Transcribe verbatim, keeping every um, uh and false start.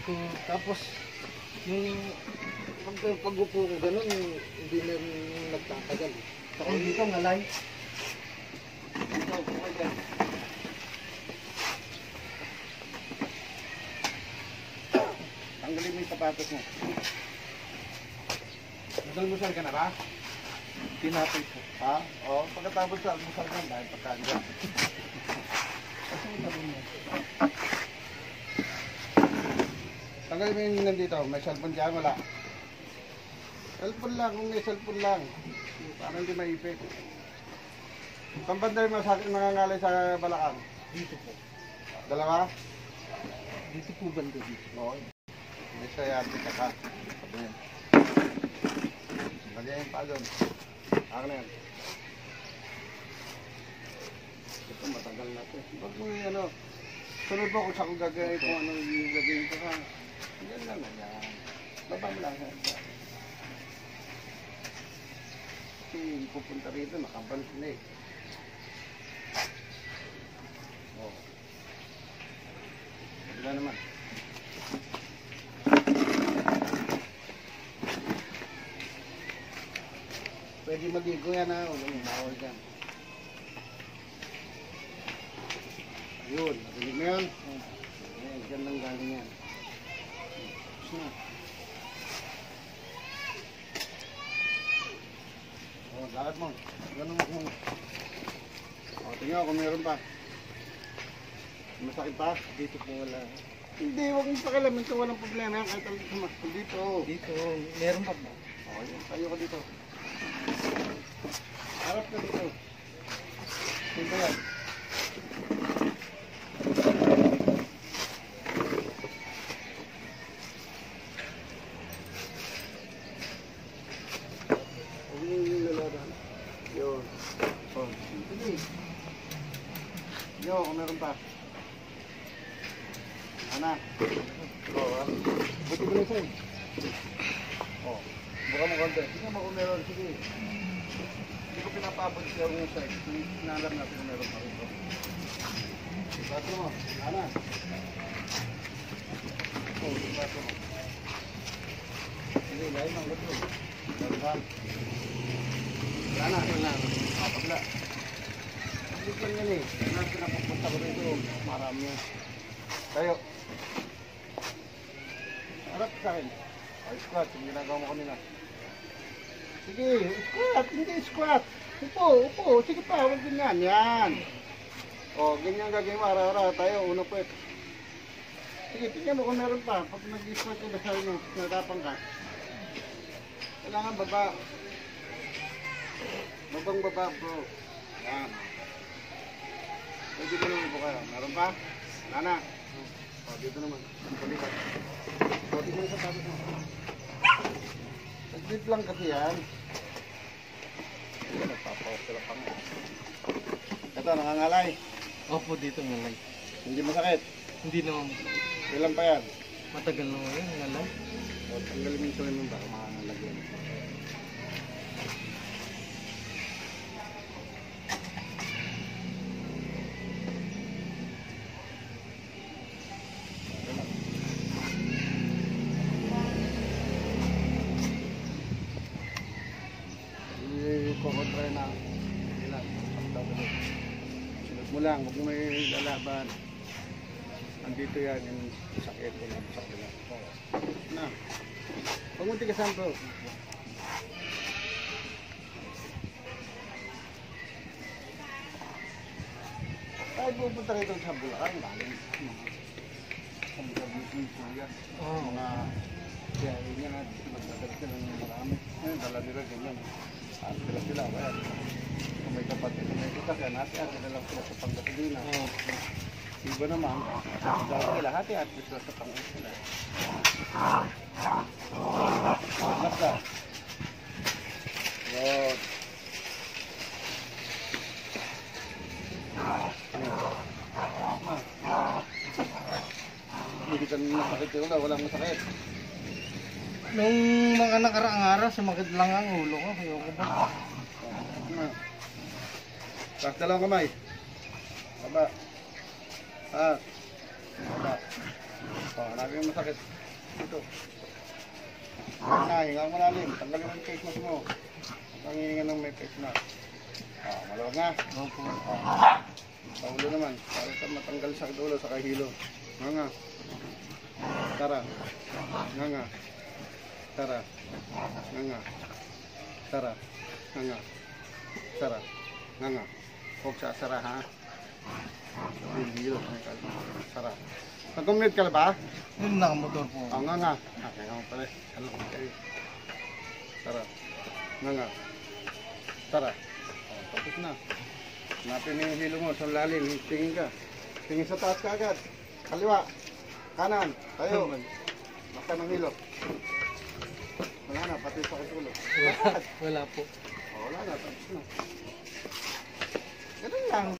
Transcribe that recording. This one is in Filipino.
ko. Tapos, yung pag, pag-upo ko gano'n, hindi na rin nagtatagal. Saka dito, ngalay. Dito, okay dyan. Tanggalin mo yung sapatos mo. Nagdalmusal ka na ba? Tinapay ko. Ha? Oo, pagkatapos sa almusal ka dahil pagkaan dyan. Kasi yung tabi mo. Tanggalin mo yung nandito. May cellphone dyan, wala. Cellphone lang, kung may cellphone lang. Para hindi maipit. Pambanday mo sa akin nangangalay sa balakang. Dito po. Dalawa? Dito po banda dito. Oo. May sayati ka ka. Sabihin. Lagyan pa doon. Ako na yan. Ito matagal na ito. Huwag mo yung ano. Sunod mo kung saan kong gagawin kung ano yung gagawin ko ha. Yan lang na yan. Baba mo lang. Kasi pupunta rito, nakabalik na eh. Oh. Wala naman. Pwede maligo yan ha, walang bawal dyan. Ayun, narinig mo yun? Ayan, dyan lang galing yan. Tapos na. O, lakad mo. Ganun mo kung... O, tingnan kung meron pa. Masakit pa? Dito po wala. Hindi, huwag mong pakilaman ito, walang problema yan. Kahit talagang dito. Dito, meron pa ba? O, yun, tayo ka dito. Harap na dito. Sino yan? Huwag mo yung lalaban. Yun. O, sige. Yo, kung meron pa. Ana. O, ha? Buti ko na sa'yo. O, buka mo konti. Sige mo kung meron. Sige. Hindi ko pinapabot siya yung side. Hinalam natin kung meron pa rito. Bato mo. Ana. O, bato mo. Sige, lahin ang gusto. Bato ka. Ana. Ana. Pagla. Hindi lang yan eh. Ano pinapupunta ko rito. Marami yan. Tayo. Harap sa akin. Ay, squat. Yung ginagawa mo kanina. Sige, squat. Hindi squat. Upo, upo. Sige pa, huwag ganyan. Yan. O, ganyan gagawin mo. Ara-ara. Tayo, uno po ito. Sige, tingnan mo kung meron pa. Pag nag-squat ka, basta yun, natapang ka. Kailangan baba. Babang baba, bro. Yan. Pwede ko naman po kayo. Meron pa? Nana. O, dito naman. Palikat. O, dito sa tapos mo. Nag-dip lang kasi yan. Ito, nagpapawasila pa nga. Ito, nangangalay. Opo, dito ngalay. Hindi masakit. Hindi naman. Ilan pa yan? Matagal na ngayon, ngalay. O, tanggalin mo yung sulim mo ba? Makangalagyan. Kukontra na ilan. Sunod mo lang, huwag mo may lalaban. Andito yan, yung sakit ko lang, sakit lang. Na, huwag mo tigasan bro. Kahit pupunta rito sa Bulacan, galing sa mga kuya, mga biyahe niya na magdadala sila ng marami. Ngayon, dala nila ganyan. At sila sila, kaya kung may kapatid na may sasakyan, hati-hati na lang sila sa panggasolina. Oh. Iba naman, dahil sila, hati-hati sila sa panggasolina. Nasa. Yun. Hindi ka nasakit yun, walang masakit. Nung mga nakaraang araw, sumakit lang ang ulo ko. Ayoko ba? Taas dalawang kamay. Baba. Ah. Baba. Oh, hanapin yung masakit. Ito. Na, hinga mo lalim. Tanggalin mo yung face mask mo. Ang hihinga ng may face mask. Oh, maluwag nga. Opo. Oh. Sa ulo naman. Para sa matanggal sa ulo, sa kahilo. Nga nga. Tara. Nga nga. Tara. Nga nga. Tara. Nga nga. Tara. Nga nga. Huwag sa sara ha. Hilo. Tara. Nag-commute ka na ba? Yun nakamotor po. Oo nga nga. Ah, kaya mo pala. Ano ko kayo. Tara. Nga nga. Tara. Oh, tapos na. Hanapin mo yung hilo mo sa lalim. Tingin ka. Tingin sa taas ka agad. Kaliwa. Kanan. Tayo. Basta ng hilo. Wala na. Pati sa kasulo. Wala, wala po. Oh, wala na. Tapos na. Ganun lang.